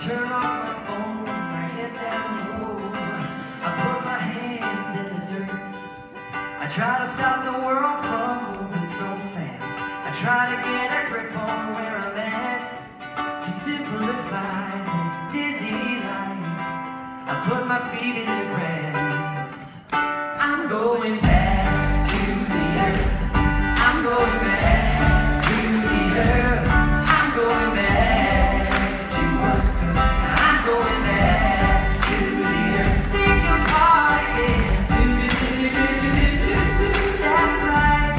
turn off my phone, I head down low. I put my hands in the dirt. I try to stop the world from moving so fast. I try to get a grip on where I'm at, to simplify this dizzy life. I put my feet in the grass. I'm going back to the earth. I'm going back to the earth. I'm going back to earth. I'm going back to the earth. Sing your part again. That's right.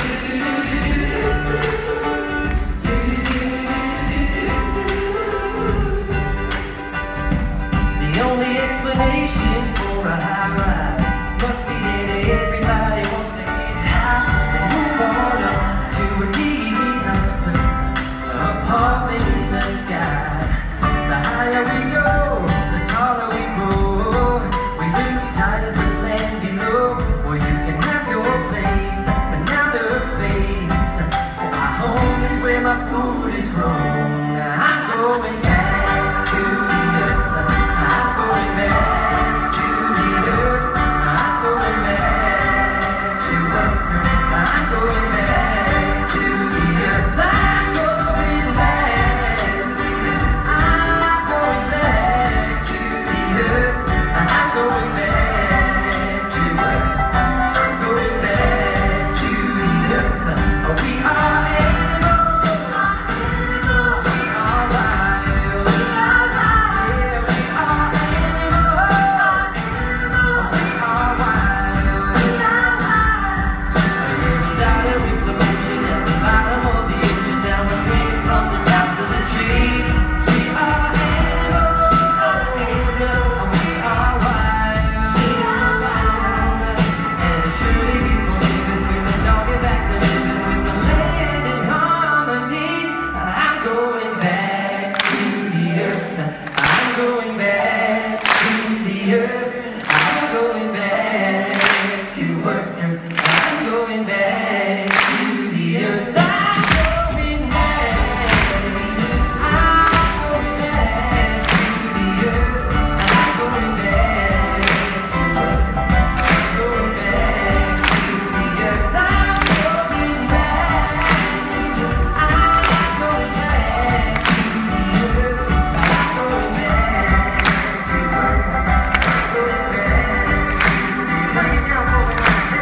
The only explanation for a high rise must be that everybody wants to get high and move on up to a deluxe apartment in the sky. The higher we go, the taller we grow. We lose sight of the land below, where you can have your place in outer space. My home is where my food is grown. I'm going back to the earth. I'm going back to the earth. I'm going back to earth. I'm going back to the earth. I'm going back to the earth. I'm going back to the earth. I'm going back to earth. I'm going back to the earth. We are animals. We are wild. We are wild. We are animals. We are wild. We are wild. We started with the motion at the bottom of the ocean, down the swing from the tops of the trees. We are animals. We are wild. We are wild. And it's truly beautiful living. We must all get back to living with the land in harmony. I'm going back to the earth. I'm going back to the earth. I'm going back to work. I'm going back to the earth. I'm going back to the earth. I'm going back to work. I'm going back to the earth. I'm going back. I'm going back to the earth. I'm going back to work. I'm going back to the earth. Break it down for me.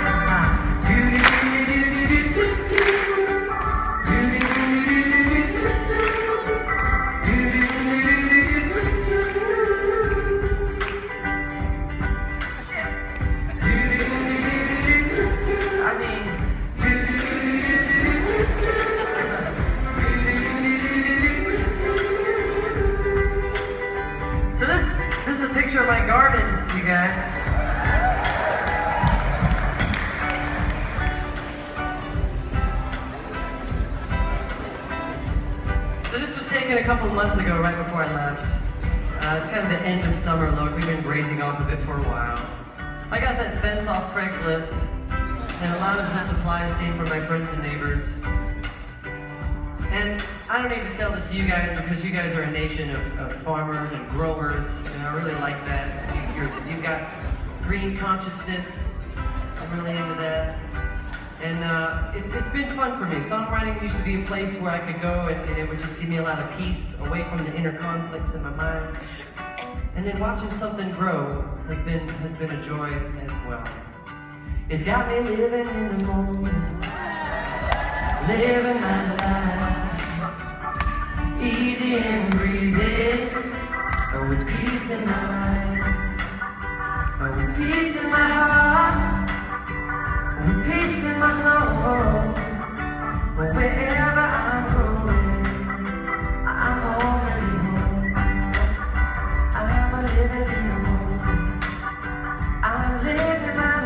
So this is a picture of my garden, you guys. So this was taken a couple months ago, right before I left. It's kind of the end of summer look. We've been grazing off of it for a while. I got that fence off Craigslist, and a lot of the supplies came from my friends and neighbors. And I don't need to sell this to you guys because you guys are a nation of farmers and growers, and I really like that. You've got green consciousness. I'm really into that. And it's been fun for me. Songwriting used to be a place where I could go and it would just give me a lot of peace, away from the inner conflicts in my mind. And then watching something grow has been a joy as well. It's got me living in the moment, living my life, easy and breezy, with peace in my mind, with peace in my heart, with peace in my soul. Wherever I'm going, I'm already home. I'm living in the moment. I'm living my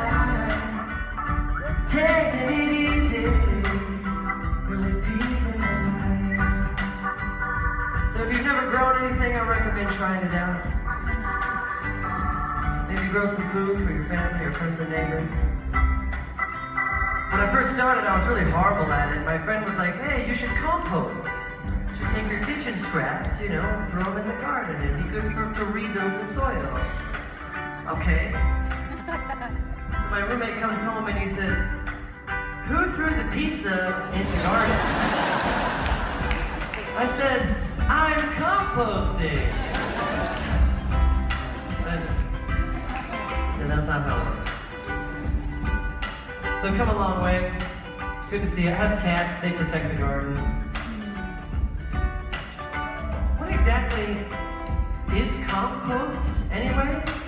life, taking it easy, with peace in my mind. So if you've never grown anything, I recommend trying it out. Maybe grow some food for your family or friends and neighbors. When I first started, I was really horrible at it. My friend was like, hey, you should compost. You should take your kitchen scraps, you know, and throw them in the garden. It'd be good to rebuild the soil. Okay. So my roommate comes home and he says, "Who threw the pizza in the garden?" I said, "I'm composting." Suspenders. So that's not how it works. So I've come a long way. It's good to see you. I have cats, they protect the garden. What exactly is compost, anyway?